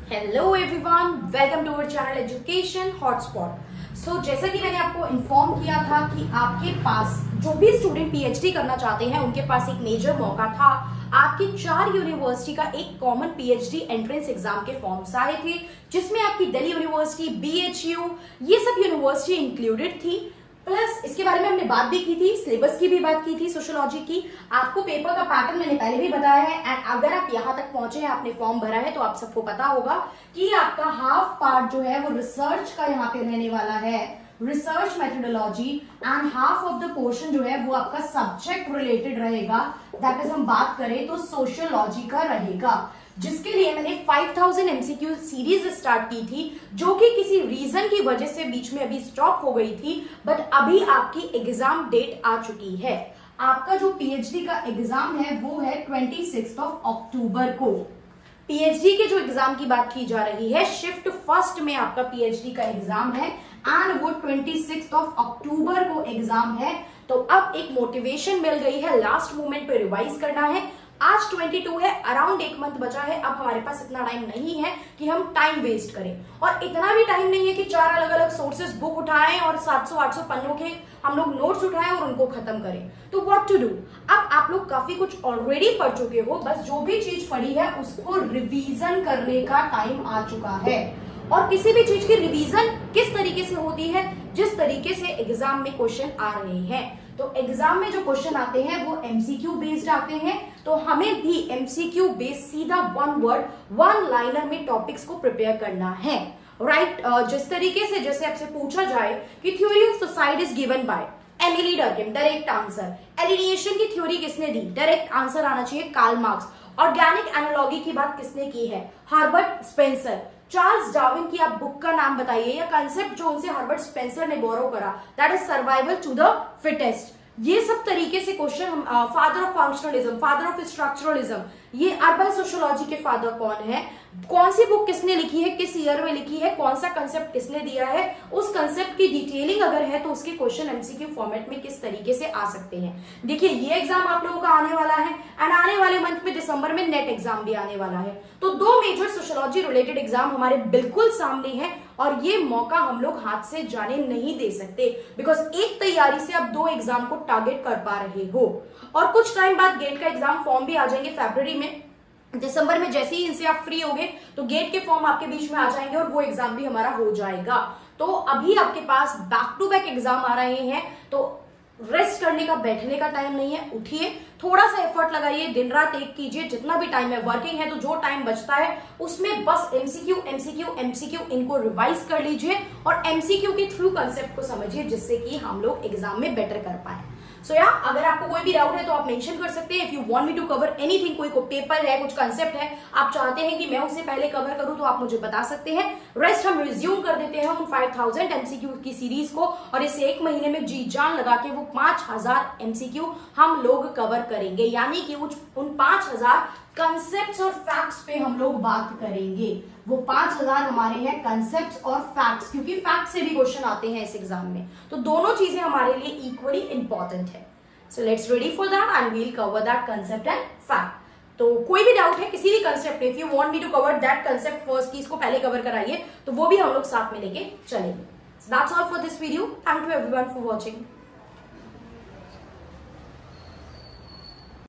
Hello everyone, welcome to our channel Education Hotspot. So जैसा कि मैंने आपको इन्फॉर्म किया था कि आपके पास जो भी स्टूडेंट पीएचडी करना चाहते हैं उनके पास एक मेजर मौका था। आपकी 4 यूनिवर्सिटी का एक कॉमन पीएचडी एंट्रेंस एग्जाम के फॉर्म्स आए थे, जिसमें आपकी दिल्ली यूनिवर्सिटी, बीएचयू, ये सब यूनिवर्सिटी इंक्लूडेड थी। प्लस इसके बारे में हमने बात भी की थी, सिलेबस की भी बात की थी, सोशियोलॉजी की। आपको पेपर का पैटर्न मैंने पहले भी बताया है। एंड अगर आप यहाँ तक पहुंचे हैं, आपने फॉर्म भरा है, तो आप सबको पता होगा कि आपका हाफ पार्ट जो है वो रिसर्च का यहाँ पे रहने वाला है, research methodology, and half of the portion जो है वो आपका सब्जेक्ट रिलेटेड रहेगा। दैट इज हम बात करें तो सोशियोलॉजी का रहेगा, जिसके लिए मैंने 5000 एमसीक्यू सीरीज स्टार्ट की थी, जो कि किसी रीजन की वजह से बीच में अभी स्टॉप हो गई थी। बट अभी आपकी एग्जाम डेट आ चुकी है। आपका जो पीएचडी का एग्जाम है वो है 26 अक्टूबर को। पीएचडी के जो एग्जाम की बात की जा रही है, शिफ्ट फर्स्ट में आपका पीएचडी का एग्जाम है एंड वो 26 अक्टूबर को एग्जाम है। तो अब एक मोटिवेशन मिल गई है, लास्ट मोमेंट पे रिवाइज करना है। आज 22 है, अराउंड 1 मंथ बचा है। अब हमारे पास इतना टाइम नहीं है कि हम टाइम वेस्ट करें, और इतना भी टाइम नहीं है कि 4 अलग अलग सोर्सेस बुक उठाएं और 700-800 पन्नों के हम लोग नोट्स उठाएं और उनको खत्म करें। तो व्हाट टू डू? अब आप लोग काफी कुछ ऑलरेडी पढ़ चुके हो, बस जो भी चीज पढ़ी है उसको रिवीजन करने का टाइम आ चुका है। और किसी भी चीज की रिवीजन किस तरीके से होती है? जिस तरीके से एग्जाम में क्वेश्चन आ रहे हैं। तो एग्जाम में जो क्वेश्चन आते हैं वो एमसीक्यू बेस्ड आते हैं, तो हमें भी एमसीक्यू बेस्ड सीधा वन वर्ड, वन लाइनर में टॉपिक्स को प्रिपेयर करना है। राइट? जिस तरीके से जैसे आपसे पूछा जाए कि theory of suicide is given by Emile Durkheim, direct answer. Alienation की थ्योरी किसने दी? डायरेक्ट आंसर आना चाहिए कार्ल मार्क्स। ऑर्गेनिक एनालॉजी की बात किसने की है? Herbert Spencer. चार्ल्स डार्विन की आप बुक का नाम बताइए, या कंसेप्ट जो उनसे हर्बर्ट स्पेंसर ने बोरो करा, that is survival to the fittest. ये सब तरीके से question, father of functionalism, father of structuralism, ये अर्बन सोशियोलॉजी के फादर कौन है, कौन सी बुक किसने लिखी है, किस ईयर में लिखी है, कौन सा कंसेप्ट किसने दिया है, उस कंसेप्ट की डिटेलिंग अगर है तो उसके क्वेश्चन एमसीक्यू फॉर्मेट में किस तरीके से आ सकते हैं। देखिए, ये एग्जाम आप लोगों का आने वाला है, एंड आने वाले मंथ में दिसंबर में नेट एग्जाम भी आने वाला है। तो 2 मेजर सोशियोलॉजी रिलेटेड एग्जाम हमारे बिल्कुल सामने है, और ये मौका हम लोग हाथ से जाने नहीं दे सकते, बिकॉज एक तैयारी से आप 2 एग्जाम को टारगेट कर पा रहे हो। और कुछ टाइम बाद गेट का एग्जाम फॉर्म भी आ जाएंगे फरवरी में। दिसंबर में जैसे ही इनसे आप फ्री होगे तो गेट के फॉर्म आपके बीच में आ जाएंगे और वो एग्जाम भी हमारा हो जाएगा। तो अभी आपके पास बैक टू बैक एग्जाम आ रहे हैं, तो रेस्ट करने का, बैठने का टाइम नहीं है। उठिए, थोड़ा सा एफर्ट लगाइए, दिन रात एक कीजिए, जितना भी टाइम है। वर्किंग है तो जो टाइम बचता है उसमें बस एमसीक्यू एमसीक्यू एमसीक्यू इनको रिवाइज कर लीजिए और एमसीक्यू के थ्रू कंसेप्ट को समझिए, जिससे कि हम लोग एग्जाम में बेटर कर पाए। सो अगर आपको कोई भी डाउट है तो आप मेंशन कर सकते हैं। If you want me to cover anything, कोई पेपर है, कुछ कंसेप्ट है, आप चाहते हैं कि मैं उसे पहले कवर करूं, तो आप मुझे बता सकते हैं। रेस्ट हम रिज्यूम कर देते हैं उन 5000 एमसीक्यू की सीरीज को, और इस 1 महीने में जी जान लगा के वो 5000 एमसीक्यू हम लोग कवर करेंगे। यानी कि उन 5000 कंसेप्ट्स और फैक्ट्स पे हम लोग बात करेंगे। वो 5000 हमारे हैं कंसेप्ट्स और फैक्ट्स, क्योंकि फैक्ट से भी क्वेश्चन आते हैं इस एग्जाम में। तो दोनों चीजें हमारे लिए इक्वली इंपॉर्टेंट है। So let's ready for that and we'll cover that concept and fact. तो कोई भी डाउट है किसी भी कंसेप्ट में, if you want me to cover that concept first, की इसको पहले कवर कराइए, तो वो भी हम लोग साथ में लेके चलेंगे। So that's all for this video. Thank you everyone for watching.